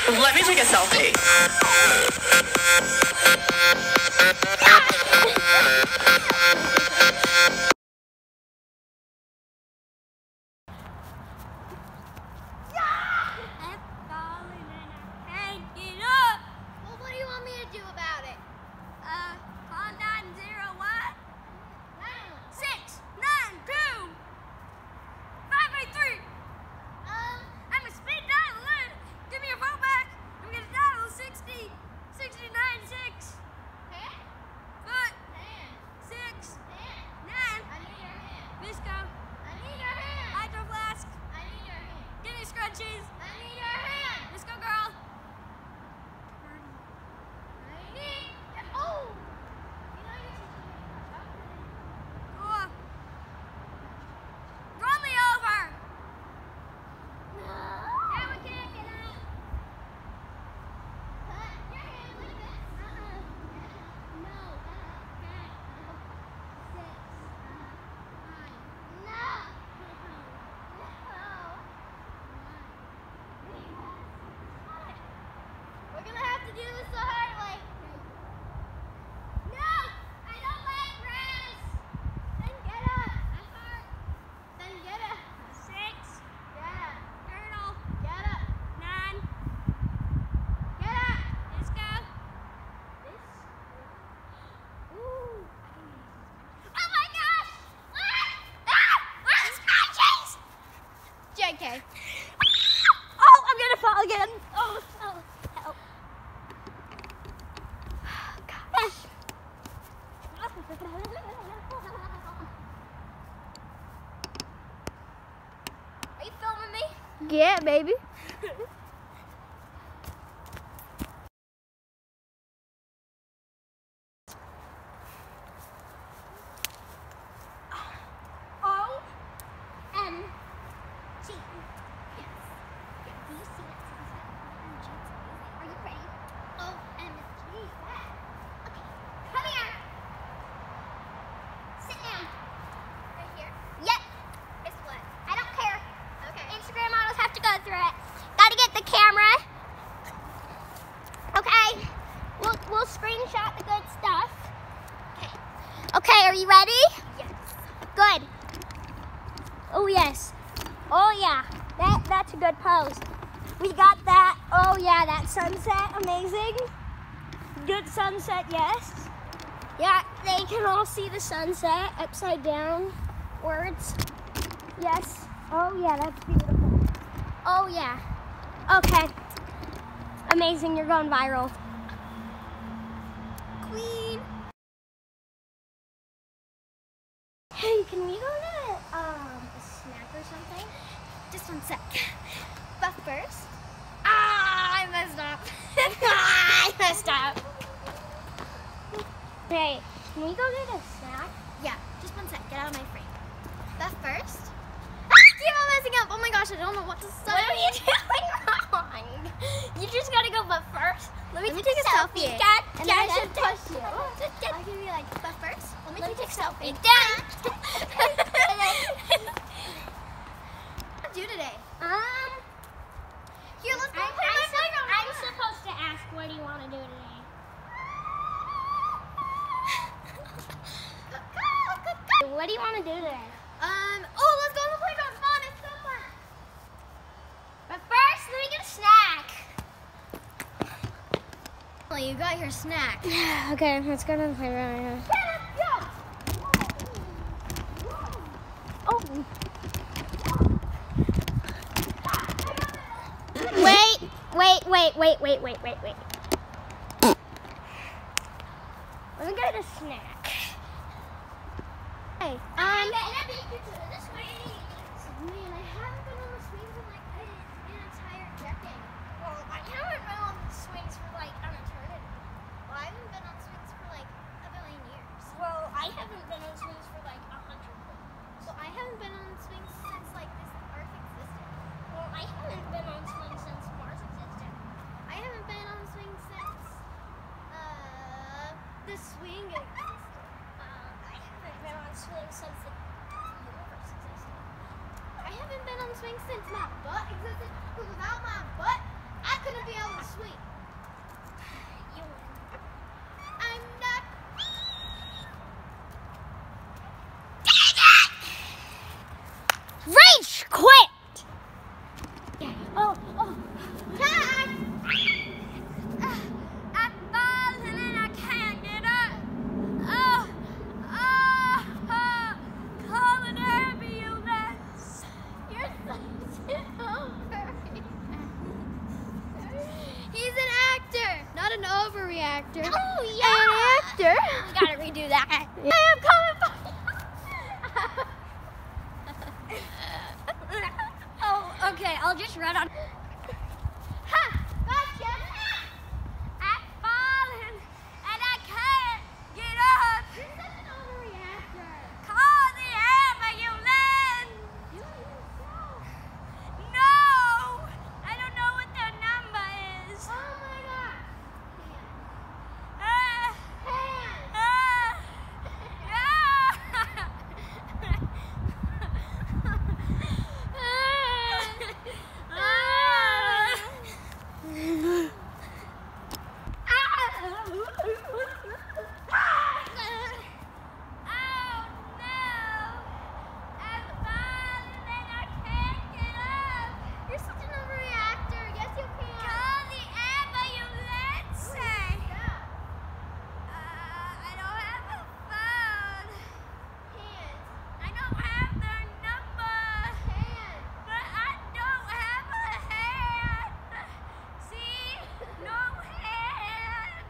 Let me take a selfie. Well, what do you want me to do about it? Call 901 692 583. I'm a speed dial. Give me your phone back. I'm gonna dial 60 69 6. Hand? Foot. Hand. 6. Hand. 9. I need your hand. Visco. I need your hand. Hydro flask. I need your hand. Give me scrunchies. I need your hand. Visco girl. Oh! You know you're teaching me how to talk. Roll me over! No. Yeah, we can't get out. Put your hand like this. No. 6. 5. No. We're gonna have to do this the hard way. No! I don't like grass! Then get up! I fart. Then get up. 6. Yeah. Turtle. Get up. 9. Get up. Disco. This? Ooh. Oh my gosh! Scratches! JK. Oh, I'm gonna fall again. Oh, help. Gosh. Are you filming me? Yeah, baby. O-M-G. Yes. Do you see that sunset? Are you ready? O-M-G. Okay. Come here. Sit down. Right here? Yep. Guess what? I don't care. Okay. Instagram models have to go through it. Gotta get the camera. Okay. We'll screenshot the good stuff. Okay. Okay, are you ready? Yes. Good. Oh yes. Oh yeah. That's a good pose. We got that. Oh yeah, that sunset. Amazing. Good sunset, yes. Yeah, they can all see the sunset upside down. Words. Yes. Oh yeah, that's beautiful. Oh yeah. Okay. Amazing, you're going viral. Queen. Hey, can we go to a snack or something? Just one sec. But first, I messed up. I messed up. Hey, can we go get a snack? Yeah, just one sec. Get out of my frame. But first, keep on messing up. Oh my gosh, I don't know what to say. What are you doing wrong? You just gotta go. But first, let me take a selfie. Dad, and I should push you. I can be like, but first, let me take a selfie. Dad. What do you do today? Here, let's go play my playground. I'm supposed to ask, what do you want to do today? What do you want to do today? Oh, let's go to the playground. Come on, it's so fun. But first, let me get a snack. Well, you got your snack. Okay, let's go to the playground. Oh. Wait. Let me get a snack. Hey, This way. Man, I haven't been on the swings in like an entire decade. Well, I haven't been on the swings for like an eternity. Well, I haven't been on swings for like a billion years. well, I haven't been on swings for like 100 years. Well, I haven't been on swings since like this Earth existed. Well, I haven't been on swings since Mars existed. I haven't been on swings since the swing existed. I haven't been on swings since the universe existed. I haven't been on swings since my butt existed. Because without my butt, I'm gonna be able to swing. You win. I'm not. Rage quit! Oh. Time! I'm falling and I can't get up. Call an ambulance. You're so over. He's an actor, not an overreactor. Oh, yeah! An actor. We gotta redo that. I am coming for you. Oh, okay, I'll just run on. Ha! Gotcha! I'm falling and I can't get up. You're such an overreactor. Call the ambulance. Do it yourself. No! I don't know what their number is. Oh my God. You're such an overreactor. Yes, you can. Call the ambulance. I don't have a phone. I don't have their number. But I don't have a hand. See? No hand.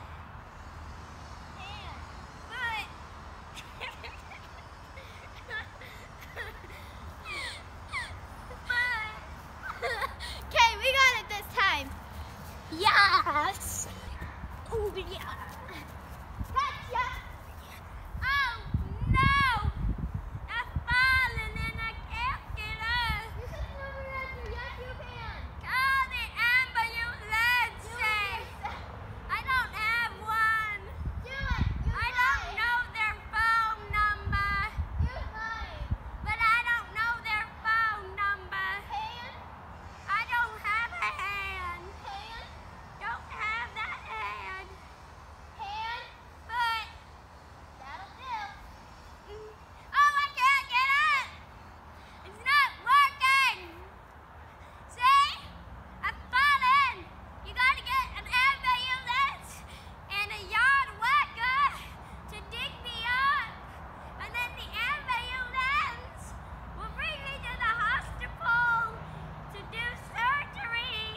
Okay, we got it this time. Yes! Oh, yeah. Gotcha. Oh no! I'm falling and I can't get up. You're such an overreactor. Yes, you can. Call the ambulance. I don't have one. Do it. I don't know their phone number. You're lying. But I don't know their phone number. Hand? I don't have a hand. Hand? Don't have that hand. Hand? But that'll do. Oh, I can't get up. It's not working. See? I'm falling. You gotta get an ambulance and a yard worker to dig me up. And then the ambulance will bring me to the hospital to do surgery.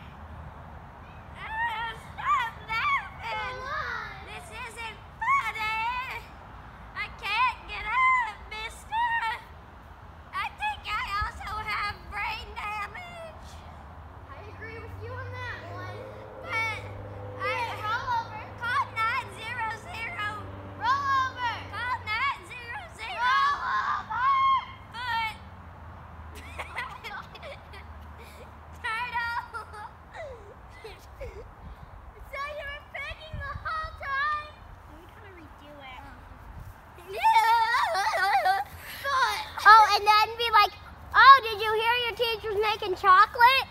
Stop laughing. This isn't funny. I can't get up, mister. I think I also have brain damage. I agree with you on that one. But roll over. Call 900. Roll over. Call 900. Roll over. But Turtle. So you were faking the whole time? We gotta redo it. Oh, and then be like, oh, did you hear your teacher's making chocolate?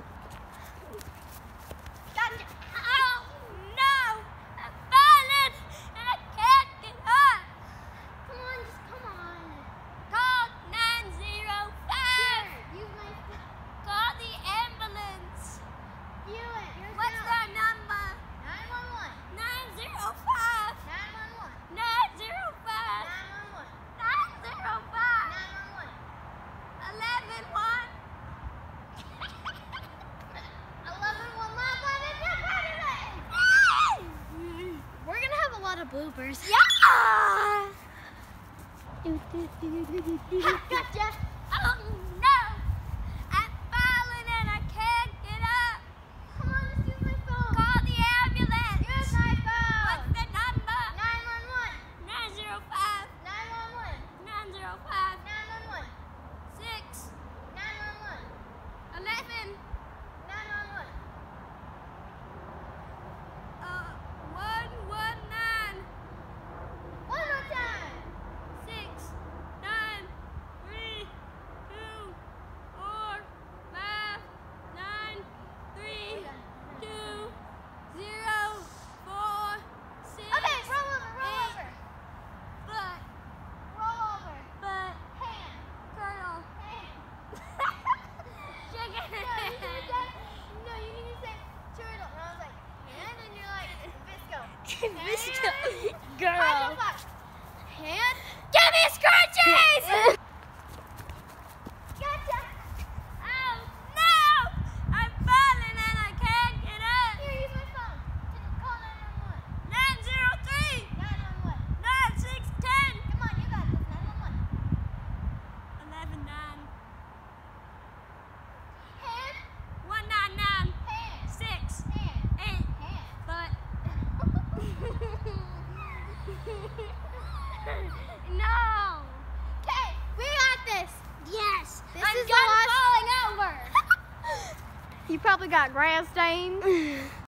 Gotcha. Oh no! I'm falling and I can't get up. Come on, just come on. Call 905. Use my phone. Call the ambulance. Do it. What's their number? 911. 905. 911. 905. 911. 905. 11-1. 11-1. We're gonna have a lot of bloopers. Yeah. Gotcha. Oh no! I'm falling and I can't get up. Come on, just use my phone. Call the ambulance. Use my phone. What's the number? 911. 905. 911. 905. 911. 6. 911. 11. 911. 119. One more time. 6, 9, 3, Girl. Hand. Give me scrunchies! Gotcha. Oh, no! I'm falling and I can't get up. Here, use my phone. Call 911. 903. 911. 9610. Come on, you got this. 911. 119. Hand. 199. Hand. 6. Hand. 8. Hand. But. No. Okay, we got this. Yes. This I'm is the done last. falling over. You probably got grass stains.